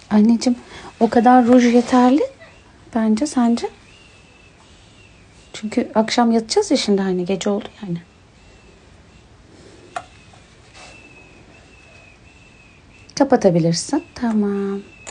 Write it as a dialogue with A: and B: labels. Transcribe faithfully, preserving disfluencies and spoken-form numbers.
A: Anneciğim o kadar ruj yeterli. Bence sence? Çünkü akşam yatacağız ya şimdi hani gece oldu yani. Kapatabilirsin. Tamam.